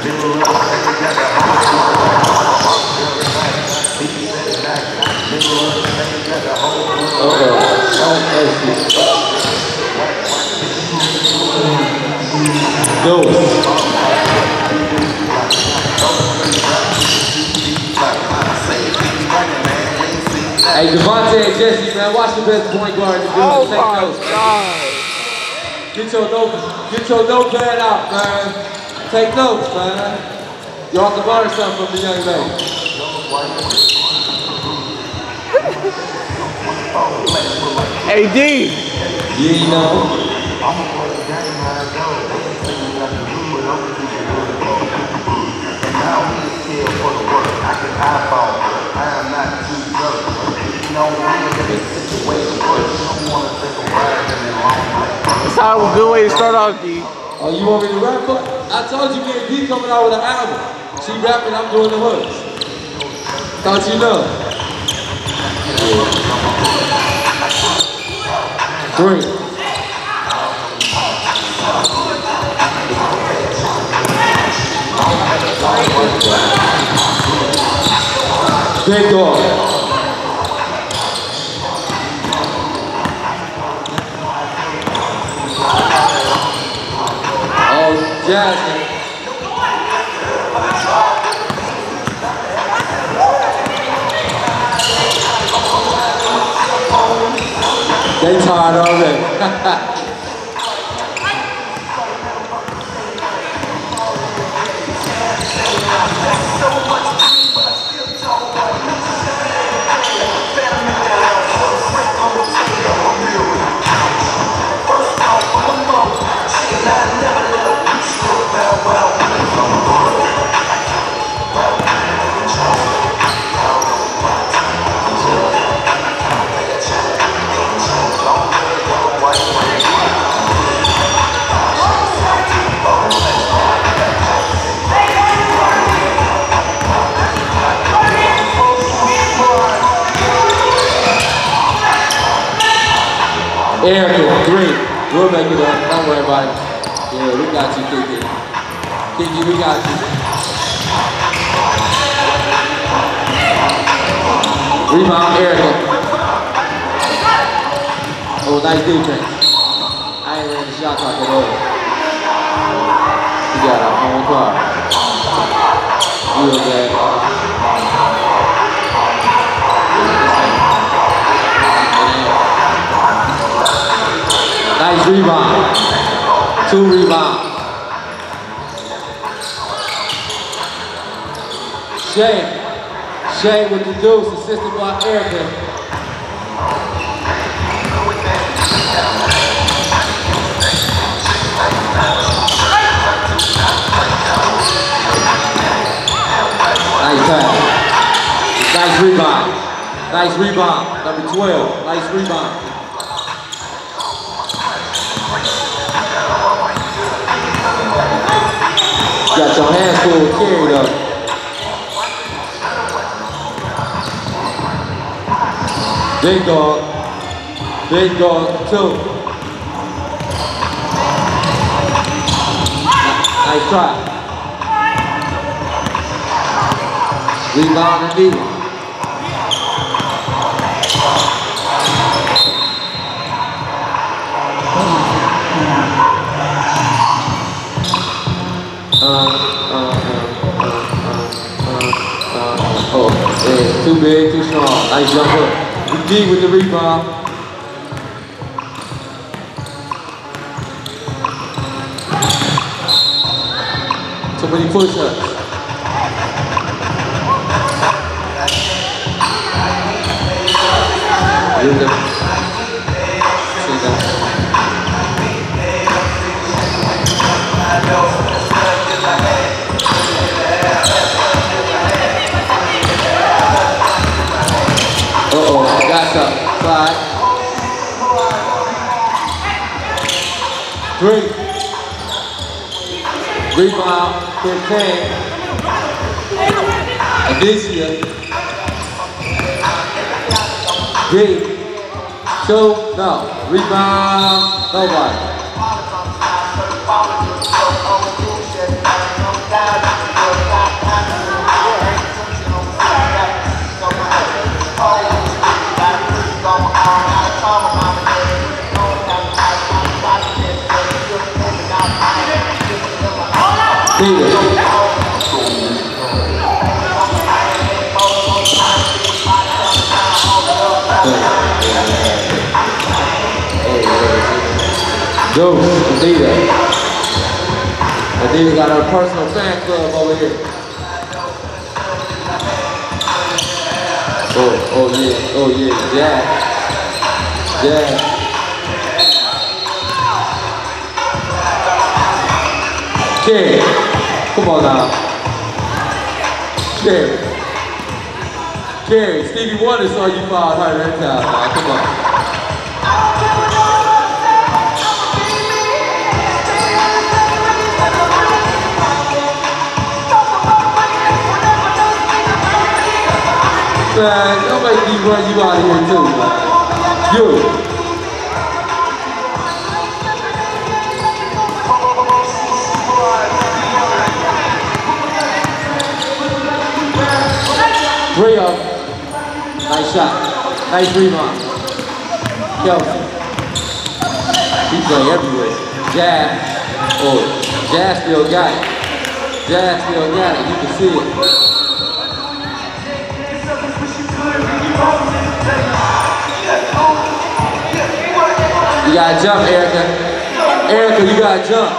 Hey, Devontae and Jesse, man, watch the best point guard in the building. Oh my God. Get your notepad out, man. Take notes, man. Y'all can learn something from the young lady. AD. You know. It's not a good way to start off, D. Oh, you want me to rap? I told you me and D coming out with an album. She rapping, I'm doing the hooks. Thought you know. 3. Big dog. Oh, Jasmine. They tired already. Erica, 3. We'll make it up. Don't worry about it. Yeah, we got you, Kiki. Kiki, we got you. Rebound, Erica. Oh, nice defense. I ain't ran the shot clock at all. You got our own card. Real bad. Nice rebound. 2 rebounds. Shay with the deuce, assisted by Erica. Nice pass. Nice rebound. Nice rebound. Number 12. Nice rebound. Got your hands full carried up. Big dog. Big dog, 2. Nice try. Rebound and D. Oh, yeah, too big, too strong. Nice jump hook. D with the rebound. Too many push-ups. Uh-oh, got some. Slide. 3. Rebound, 15. Alicia. D. 2. No. Rebound. Nobody. Deuce, Adida. Adida got her personal fan club over here. Oh yeah, Jazz. Carrie, come on now. Carrie, Stevie Wonder saw you fall hard that time, man. Come on. Man, don't make me run you out of here too, man. You. Rio, nice shot, nice rebound. Kelsey, he play everywhere. Jazz still got it. You can see it. You gotta jump, Erica. Erica, you gotta jump.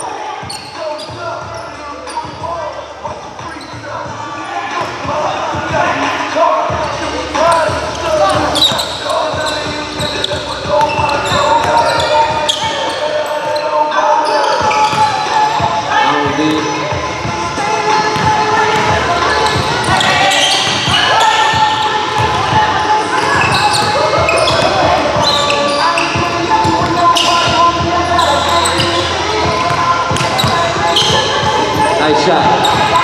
Nice shot.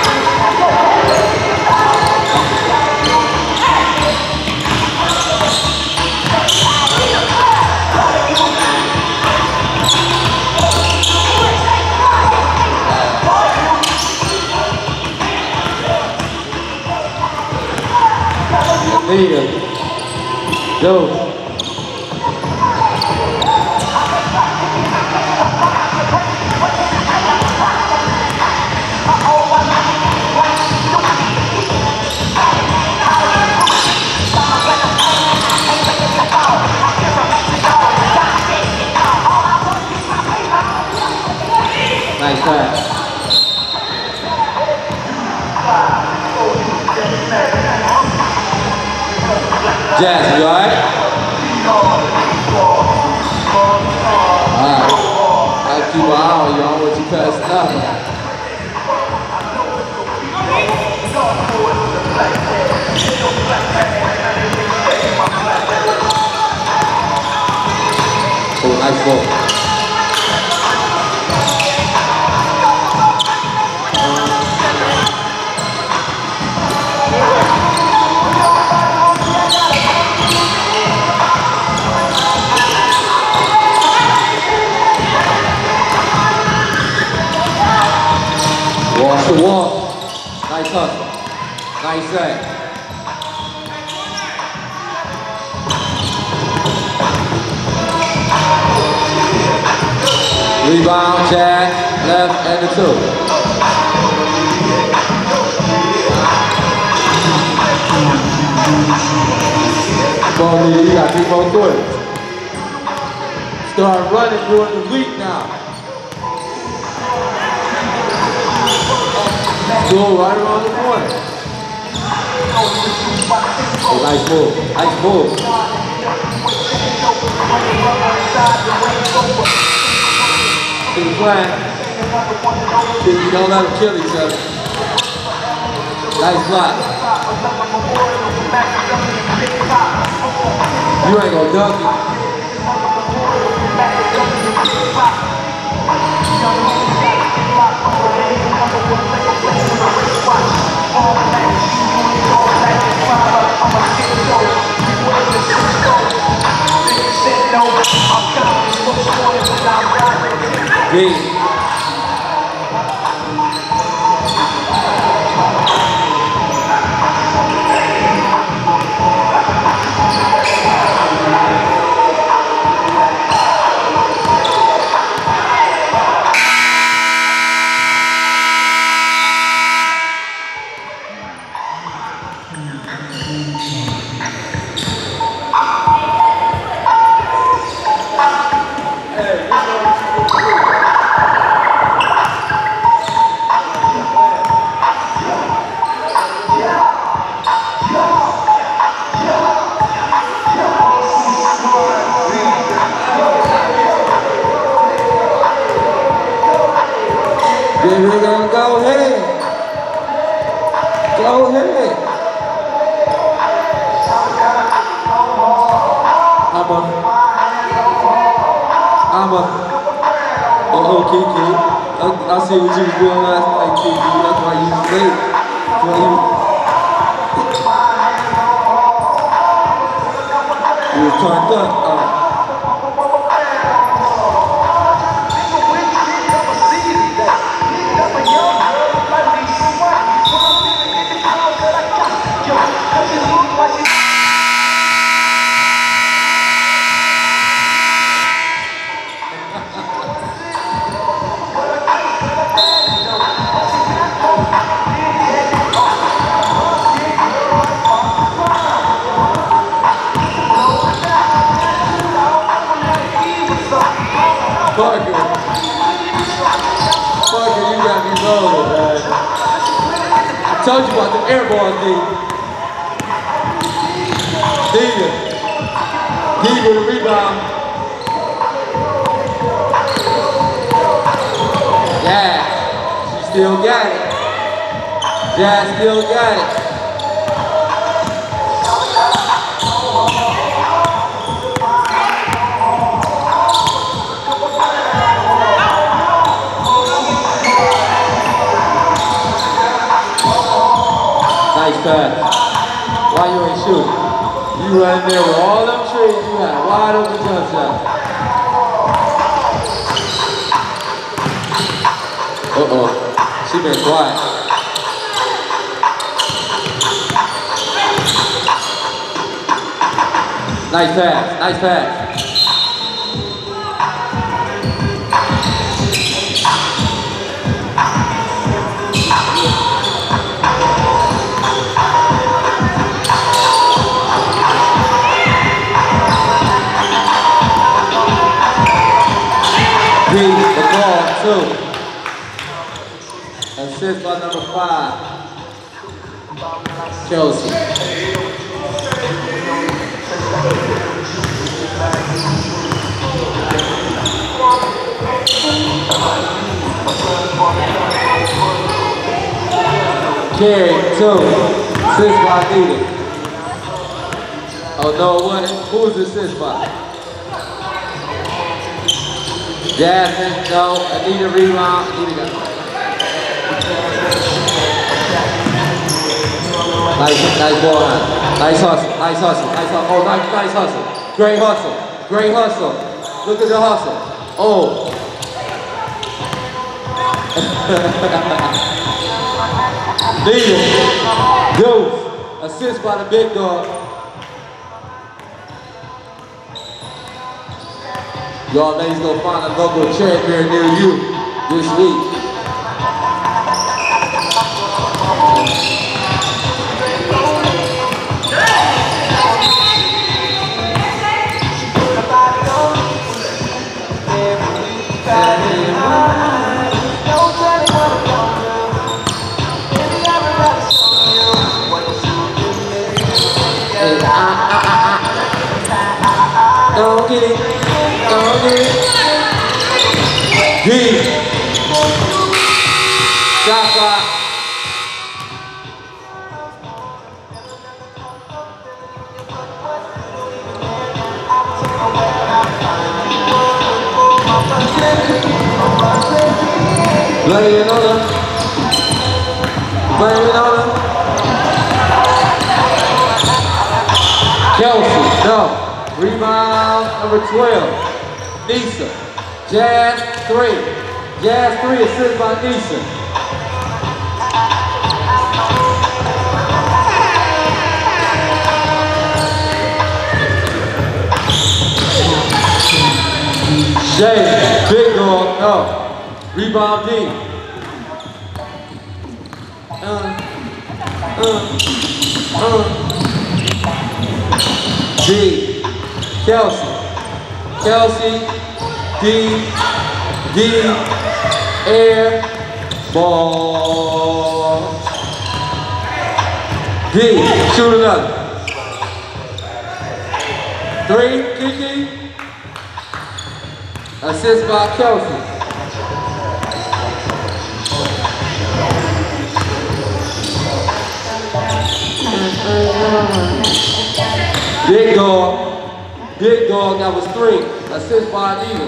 Leader. Go. Nice pass. Jazz, you alright? Alright. I keep an eye on you. I don't want you passing out. Oh, nice ball. Walk to walk. Nice hustle. Nice set. Rebound, Jack, left, and the two. Come on, Lee, you got 3 more threes. Start running during the week now. Go right around the corner. Oh, nice move. Nice move. Keep playing. You don't let them kill each other. Nice block. You ain't gonna dunk it. Big. We're gonna go ahead. Go ahead. Kiki. I see what you was doing last night, Kiki. That's why you was late. You was turned up. Parker, you got me rolling, man. I told you about the air ball, D. D with a rebound. Yeah, she still got it. Jazz still got it. Nice pass. Why you ain't shooting? You running there with all them trees you had. Wide open jump shot. Uh-oh. She been quiet. Nice pass. Nice pass. The ball, 2. Assist by number 5, Chelsea. Carey, 2. Assist by Anita. Oh no, what? Who's the assist by? Jasmine, no, Anita rebound, Anita got it. Nice ball hand. Nice hustle, nice hustle, nice hustle. Oh, nice hustle. Great hustle, great hustle. Look at the hustle. Oh. Anita, Deuce, assist by the big dog. Y'all ladies go find a local charity fair near you this week. Don't get it. Don't get it. D. Shot clock. Blame it on her. Blame it on her. Kelsey, no. Rebound number 12, Nisa. Jazz 3. Jazz 3 assist by Nisa. Shay, big dog, no. Rebound D. D. Kelsey, D, air, ball. D, shoot another. 3, Kiki. Assist by Kelsey. Big dog. Big dog, that was 3. Assist by Anita.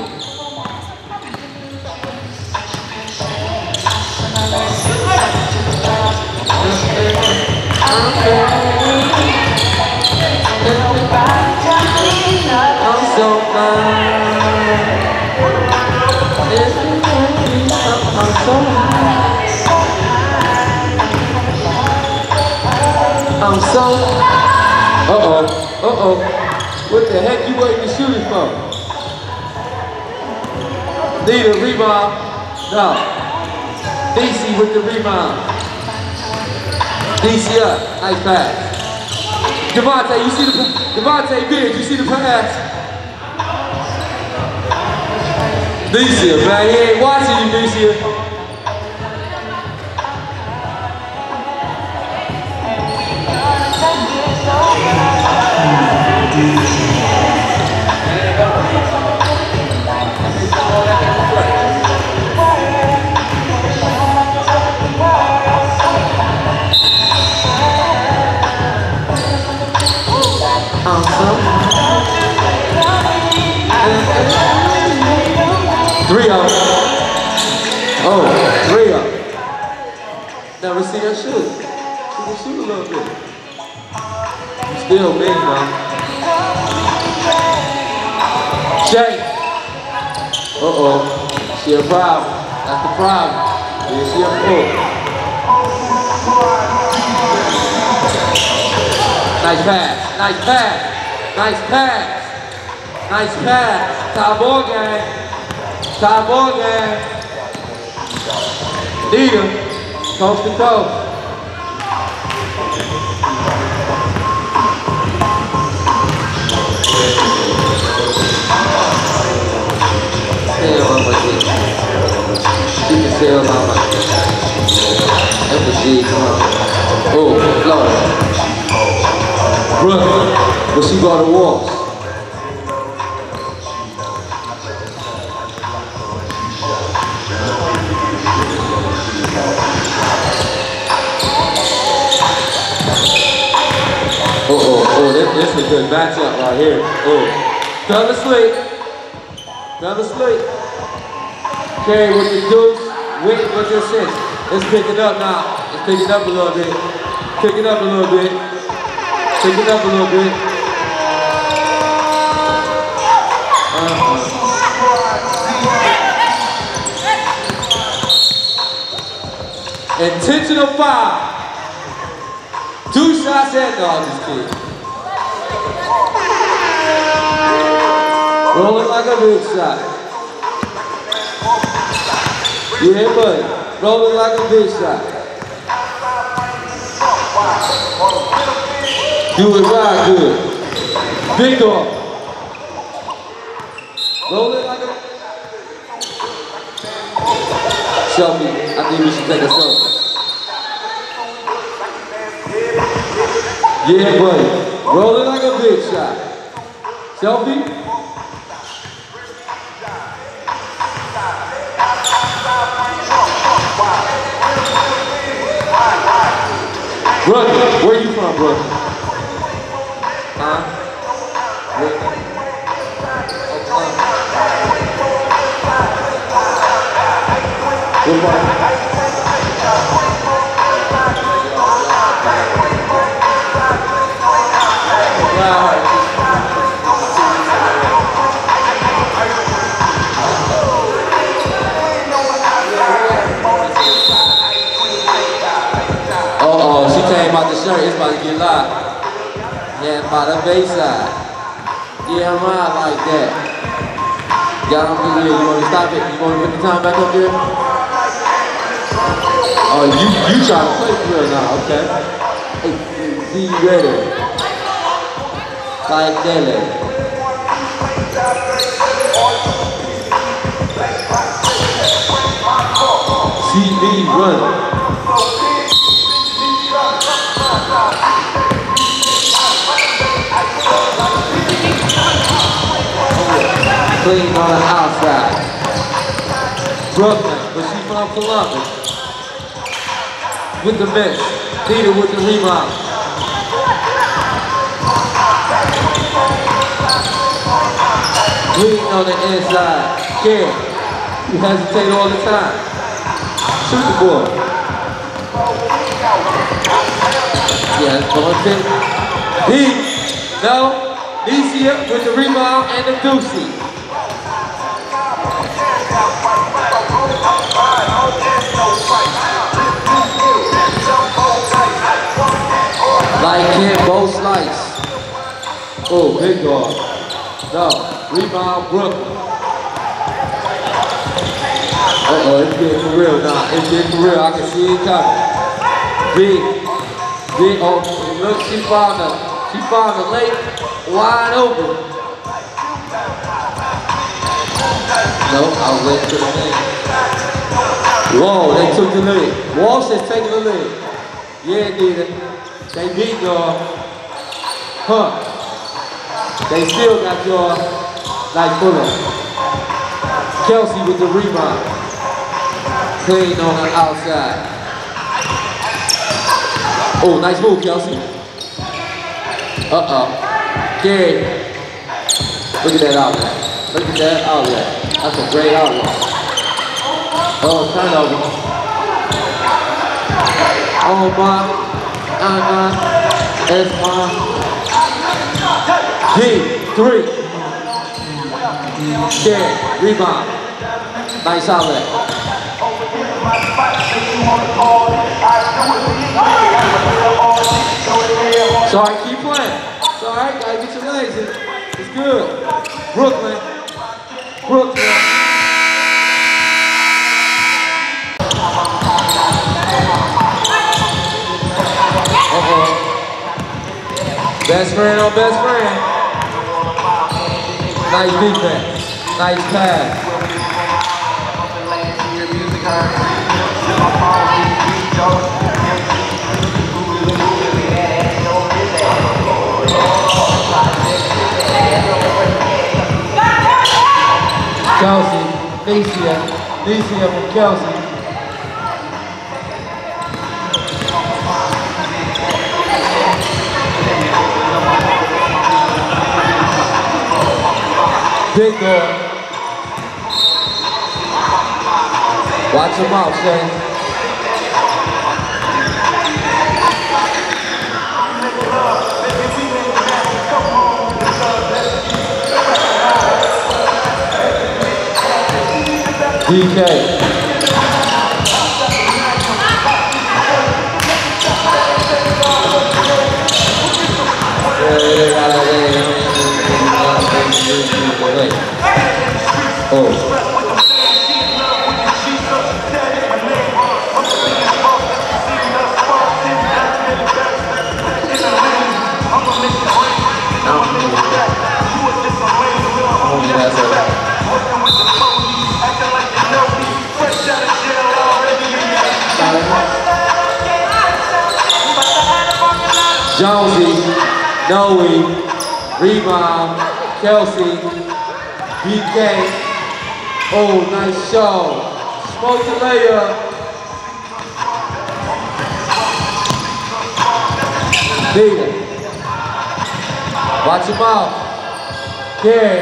I'm so fine. I'm so high. I'm so. Uh-oh. What the heck you waiting to shoot it for? Need a rebound? No. DC with the rebound. DC up. Nice pass. Devontae, you see the Devontae Biggs, you see the pass? DC, man, he ain't watching you, DC. Three up. Never see her shoot. She can shoot a little bit. Still big though. Jay. She a problem. That's the problem. Yeah, she a fool. Nice pass. Nice pass. Nice pass. Nice pass. Tie ball game. Tie ball game. Nita, coast to coast. You can sell my money. Empathy, come on. Oh, Florida. Brooklyn, but she got the walls. This is a good matchup right here. Fell asleep. Carry with the deuce, win with your assist. Let's pick it up now. Let's pick it up a little bit. Pick it up a little bit. Pick it up a little bit. Intentional foul. 2 shots at no, I'm just kidding. Rolling like a big shot. Yeah, buddy. Rolling like a big shot. Do it right good. Big dog. Rolling like a... Selfie. I think we should take a selfie. Yeah, buddy. Rolling like a big shot. Selfie. Brooklyn, where you from, Brooklyn? Huh? What part? She came out the shirt, it's about to get live. Yeah, by the backside. Yeah, I'm out like that. Y'all don't think you want to stop it? You want to put the time back up there? Oh, you trying to play for real now, okay. Hey, be ready. Like that. See me running. Clean on the outside. Brooklyn, but she's from Columbus. With the miss. Nita with the rebound. Leading on the inside. Gary, you hesitate all the time. Shoot the ball. Yeah, going to Deep. No. Nicia with the rebound and the deucey. Like him, both slice. Oh, big dog. No. Rebound, Brooklyn. Uh-oh, it's getting for real now. It's getting for real. I can see it coming. Big. Oh, look, she found the lake wide open. No, I was waiting for the thing. Whoa, they took the lead. Walsh is taking the lead. Yeah, did it. They beat y'all. Huh. They still got y'all. Nice bullet. Kelsey with the rebound. Clean on the outside. Oh, nice move, Kelsey. Uh-oh. Gary. Look at that outlet. Look at that outlet. That's a great outlet. Oh, turnover. Oh, my. It's my. D, 3. Gary, rebound. Nice outlet. Sorry, keep playing. It's alright, gotta get your legs in. It's good. Brooklyn. Uh-oh. Best friend on best friend. Nice defense. Nice pass. Kelsey, Nicia from Kelsey. Big dog. Watch him out, Shane. DK. Oh. Jonesy, Noe, rebound, Kelsey, BK. Oh, nice show. Smoke the layup. Leader. Watch him out. Gary.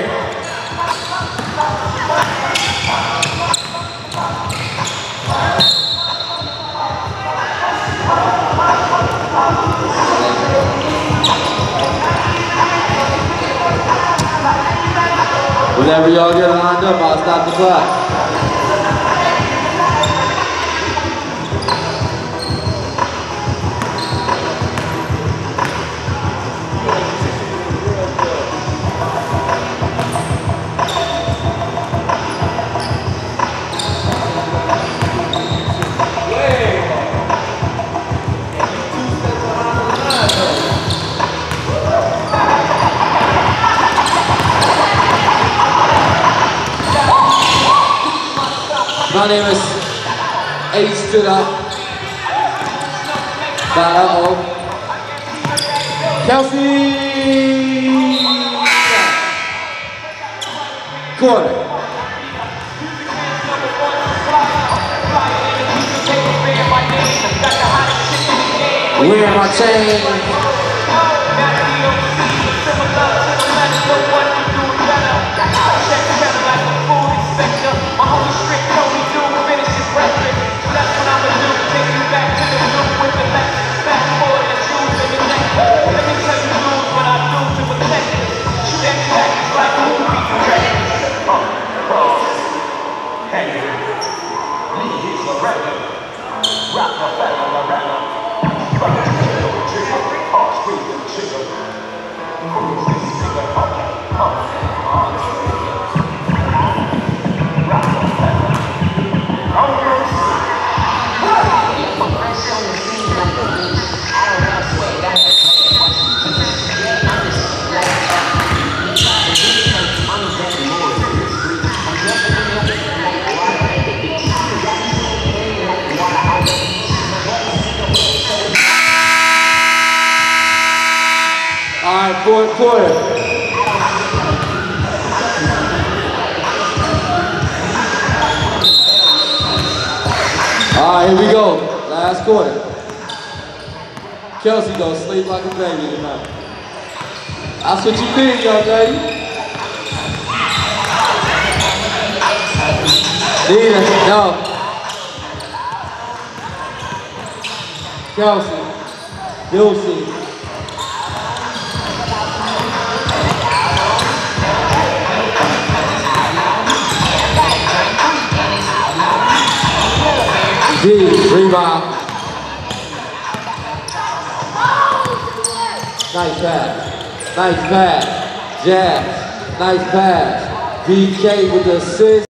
Whenever y'all get lined up, I'll stop the clock. My name is Ace to the Kelsey quarter. Wear my chain. All right, fourth quarter. All right, here we go. Last quarter. Kelsey gonna sleep like a baby tonight. That's what you need, young lady. Nina, no. Kelsey, Dulcie. D, rebound. Nice pass. Nice pass. Jazz. Nice pass. DK with the assist.